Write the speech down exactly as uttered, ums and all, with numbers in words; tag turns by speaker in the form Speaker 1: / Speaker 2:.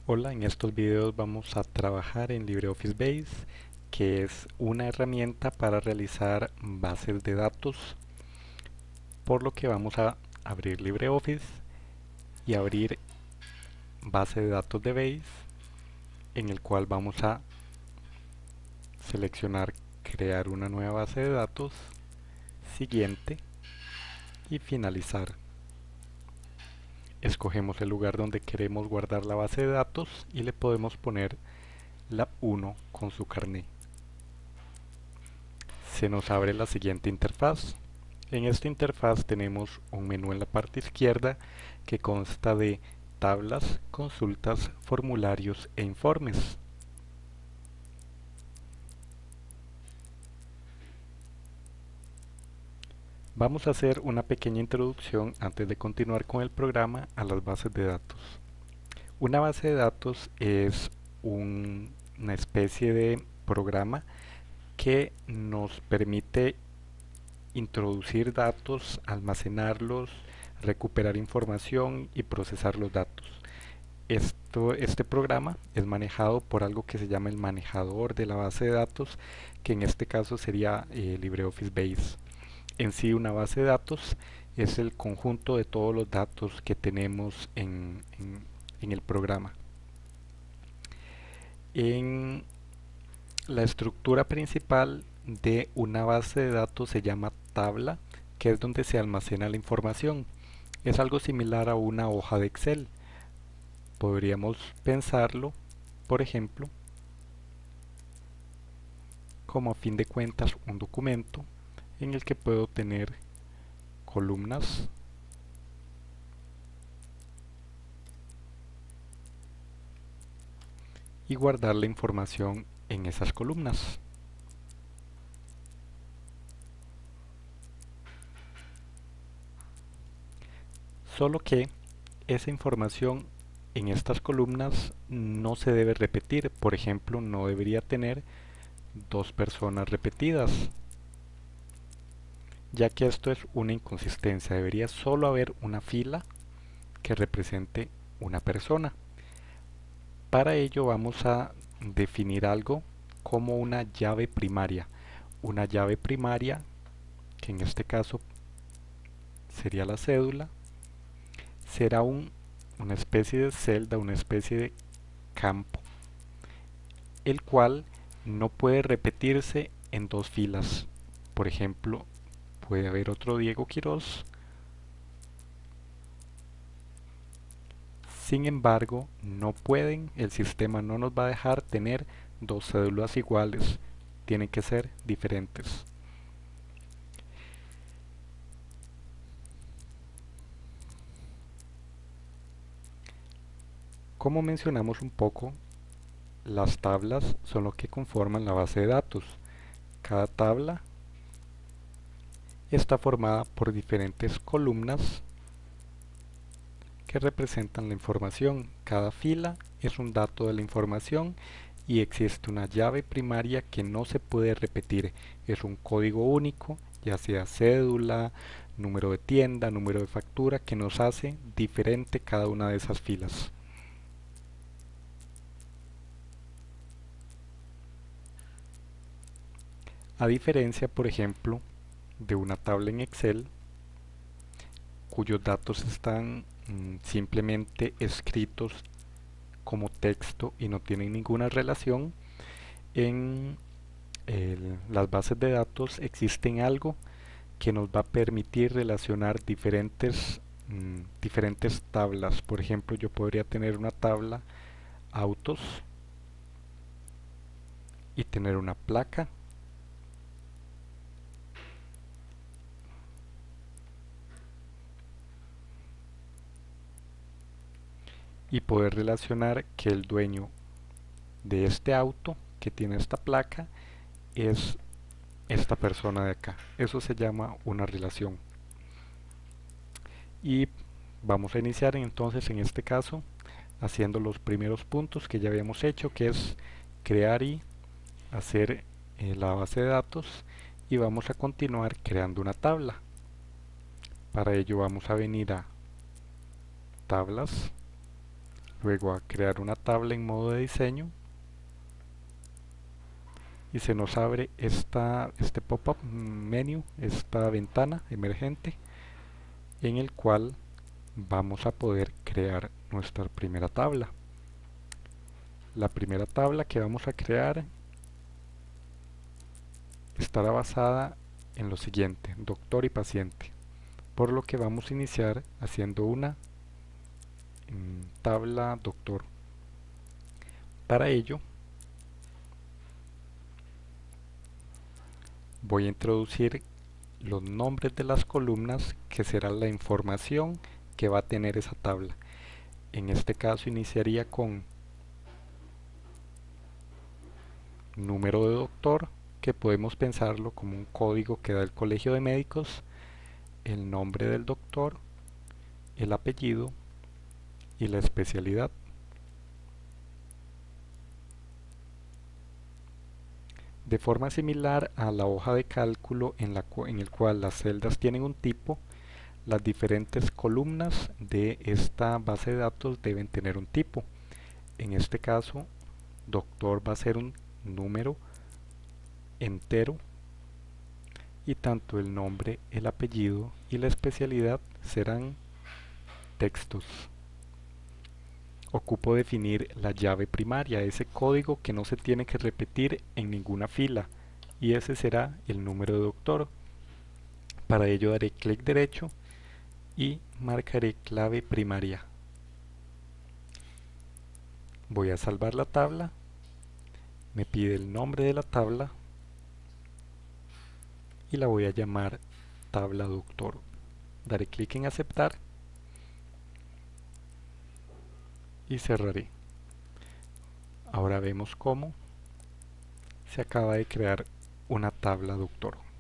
Speaker 1: Hola, en estos videos vamos a trabajar en LibreOffice Base, que es una herramienta para realizar bases de datos, por lo que vamos a abrir LibreOffice y abrir base de datos de Base, en el cual vamos a seleccionar crear una nueva base de datos, siguiente y finalizar. Escogemos el lugar donde queremos guardar la base de datos y le podemos poner la uno con su carné. Se nos abre la siguiente interfaz. En esta interfaz tenemos un menú en la parte izquierda que consta de tablas, consultas, formularios e informes. Vamos a hacer una pequeña introducción antes de continuar con el programa a las bases de datos. Una base de datos es un- una especie de programa que nos permite introducir datos, almacenarlos, recuperar información y procesar los datos. Esto, este programa es manejado por algo que se llama el manejador de la base de datos, que en este caso sería eh, LibreOffice Base. En sí, una base de datos es el conjunto de todos los datos que tenemos en, en, en el programa. En la estructura principal de una base de datos se llama tabla, que es donde se almacena la información. Es algo similar a una hoja de Excel. Podríamos pensarlo, por ejemplo, como a fin de cuentas un documento en el que puedo tener columnas y guardar la información en esas columnas. Solo que esa información en estas columnas no se debe repetir. Por ejemplo, no debería tener dos personas repetidas, ya que esto es una inconsistencia. Debería solo haber una fila que represente una persona. Para ello vamos a definir algo como una llave primaria. Una llave primaria, que en este caso sería la cédula, será un, una especie de celda, una especie de campo, el cual no puede repetirse en dos filas. Por ejemplo, puede haber otro Diego Quiroz. Sin embargo, no pueden, el sistema no nos va a dejar tener dos cédulas iguales, tienen que ser diferentes. Como mencionamos un poco, las tablas son lo que conforman la base de datos. Cada tabla está formada por diferentes columnas que representan la información. Cada fila es un dato de la información y existe una llave primaria que no se puede repetir. Es un código único, ya sea cédula, número de tienda, número de factura, que nos hace diferente cada una de esas filas. A diferencia, por ejemplo, de una tabla en Excel, cuyos datos están mm, simplemente escritos como texto y no tienen ninguna relación, en el, las bases de datos existen algo que nos va a permitir relacionar diferentes, mm, diferentes tablas. Por ejemplo, yo podría tener una tabla autos y tener una placa y poder relacionar que el dueño de este auto que tiene esta placa es esta persona de acá. Eso se llama una relación. Y vamos a iniciar entonces en este caso haciendo los primeros puntos que ya habíamos hecho, que es crear y hacer eh, la base de datos, y vamos a continuar creando una tabla. Para ello vamos a venir a tablas, luego a crear una tabla en modo de diseño y se nos abre esta, este pop-up menu, esta ventana emergente en el cual vamos a poder crear nuestra primera tabla. La primera tabla que vamos a crear estará basada en lo siguiente: doctor y paciente, por lo que vamos a iniciar haciendo una mm, tabla doctor. Para ello voy a introducir los nombres de las columnas, que será la información que va a tener esa tabla. En este caso iniciaría con número de doctor, que podemos pensarlo como un código que da el Colegio de Médicos, el nombre del doctor, el apellido y la especialidad. De forma similar a la hoja de cálculo en, la cu en el cual las celdas tienen un tipo, las diferentes columnas de esta base de datos deben tener un tipo. En este caso, doctor va a ser un número entero y tanto el nombre, el apellido y la especialidad serán textos. Ocupo definir la llave primaria, ese código que no se tiene que repetir en ninguna fila, y ese será el número de doctor. Para ello daré clic derecho y marcaré clave primaria. Voy a salvar la tabla, me pide el nombre de la tabla y la voy a llamar tabla doctor. Daré clic en aceptar y cerraré. Ahora vemos cómo se acaba de crear una tabla doctor.